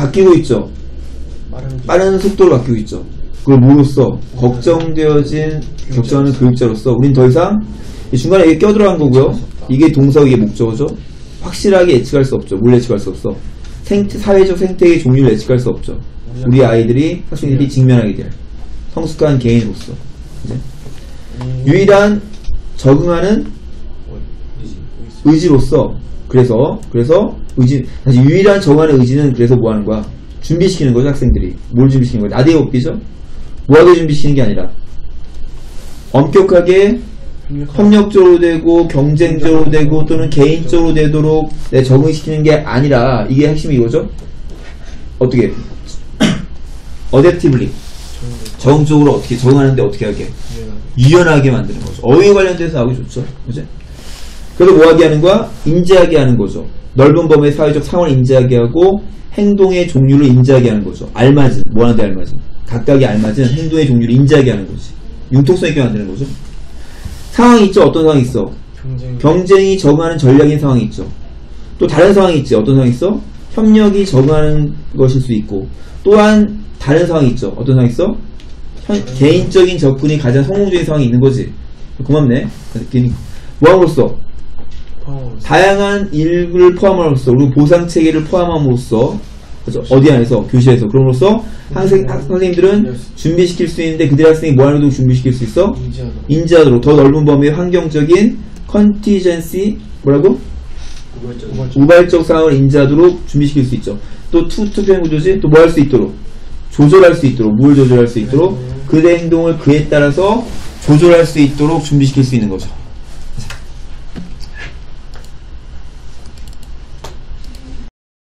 바뀌고 있죠. 빠른 속도로 바뀌고 있죠. 그걸 뭐로써? 걱정되어진 격정하는 교육자로서 우린 더 이상 중간에 이게 껴들어간 거고요. 이게 동사고 이게 목적어죠. 확실하게 예측할 수 없죠. 뭘 예측할 수 없어? 사회적 생태계 종류를 예측할 수 없죠. 우리 아이들이 학생들이 직면하게 될 성숙한 개인으로서 이제 유일한 적응하는 의지로서 그래서 의지 다시 유일한 적응하는 의지는 그래서 뭐 하는 거야? 준비시키는 거죠. 학생들이 뭘 준비시키는 거야? 나대에 없기죠. 뭐하게 준비시키는 게 아니라 엄격하게 협력적으로 되고 경쟁적으로 되고 또는 개인적으로 되도록 적응시키는 게 아니라 이게 핵심이 이거죠. 어떻게 어댑티블리 적응적으로 어떻게 적응하는데 어떻게 하게 유연하게 만드는 거죠. 어휘에 관련돼서 나오기 좋죠. 그죠? 그래서 뭐하게 하는 거야? 인지하게 하는 거죠. 넓은 범위의 사회적 상황을 인지하게 하고 행동의 종류를 인지하게 하는 거죠. 알맞은 뭐하는데 알맞은 각각의 알맞은 행동의 종류를 인지하게 하는 거지. 융통성 있게 만드는 거죠. 상황이 있죠. 어떤 상황이 있어? 경쟁이 적응하는 전략인 상황이 있죠. 또 다른 상황이 있지. 어떤 상황이 있어? 협력이 적응하는 것일 수 있고 또한 다른 상황이 있죠. 어떤 상황이 있어? 개인적인 접근이 가장 성공적인 상황이 있는 거지. 고맙네. 뭐함으로써? 다양한 일을 포함함으로써 그리고 보상체계를 포함함으로써 그렇죠? 어디 안에서? 교실에서. 그럼으로써 선생님들은 준비시킬 수 있는데 그들 학생이 뭐 하는 걸 준비시킬 수 있어? 인지하도록 더 넓은 범위의 환경적인 컨티전시 뭐라고? 우발적 상황을 인지하도록 준비시킬 수 있죠. 또 투표행 구조지? 또 뭐 할 수 있도록? 조절할 수 있도록. 뭘 조절할 수 있도록? 그의 행동을 그에 따라서 조절할 수 있도록 준비시킬 수 있는 거죠.